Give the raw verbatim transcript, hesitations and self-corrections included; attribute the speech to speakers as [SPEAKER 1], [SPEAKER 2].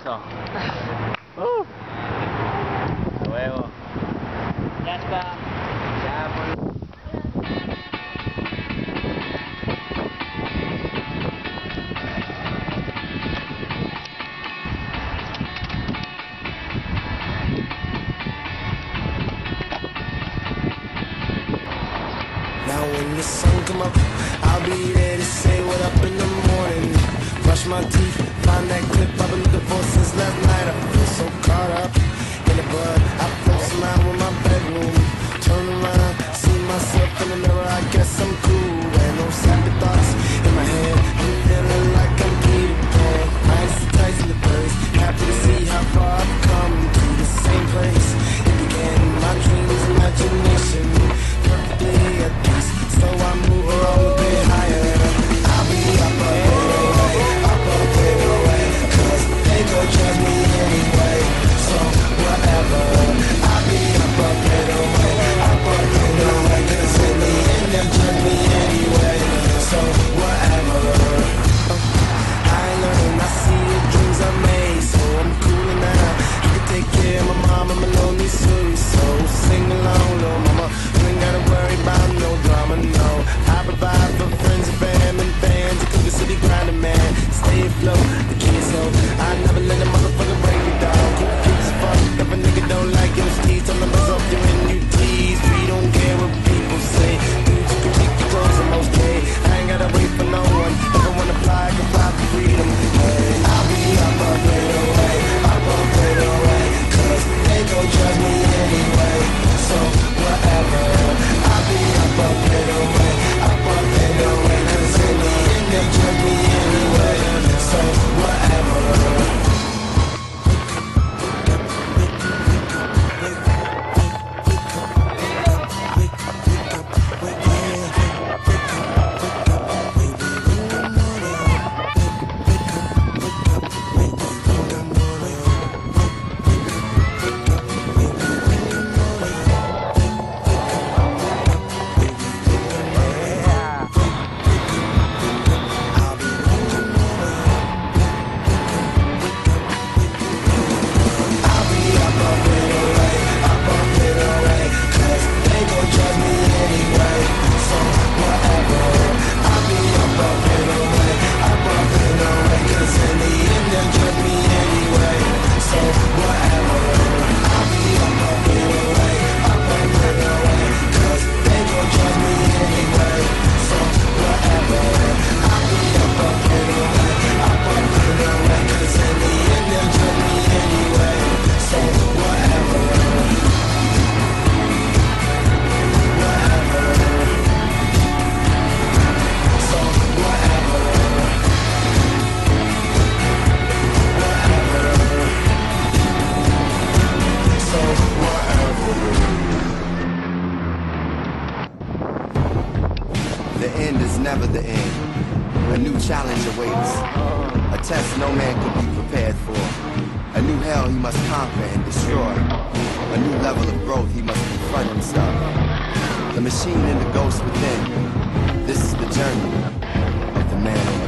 [SPEAKER 1] eso. Uh. A huevo.
[SPEAKER 2] Ya está.
[SPEAKER 1] Ya, pues.
[SPEAKER 3] Now when the sun come up, I'll be there to say what up in the morning. Brush my teeth, find that clip I've been looking for since last night. I feel so caught up in the bud. I float some out with my bedroom. Turn around, see myself in the mirror. I guess I'm cool. And no sappy thoughts in my head. I'm feeling like I'm Peter Pan. Nice and tight in the birds. Happy to see how far I've come to the same place. It began in my dreams, imagination. Perfectly at peace. So I move along a bit higher. I'll be up a bit away, up a bit away. Cause they gon' judge me anyway. So whatever. I'll be up a bit away, up a bit away. Cause in the end they'll judge me anyway. So whatever. I learned, I see the dreams I made. So I'm cool now. I can take care of my mom and my lonely soul. So sing along, little mama. You ain't gotta worry about no drama, no. I provide for friends and fam and fans. Cause the city grinding, man. Stay afloat, the kids hope. I never let a motherfucker break me down. Cool kids fuck if a nigga don't like it. It's teeth on the buzz up your N U Ts. We don't care what people say. Dude, you can take your clothes, I'm okay. I ain't gotta wait for no one. If I wanna fly, I can fly for freedom. Hey, I'll be up a bit away, up a bit away. Cause they gon' judge me anyway. So whatever. I'll be up a bit away, up a bit away. Cause in the end they'll judge me anyway. So whatever. The end is never the end. A new challenge awaits. A test no man could be prepared for. A new hell he must conquer and destroy. A new level of growth he must confront himself. The machine and the ghost within. This is the journey of the man on the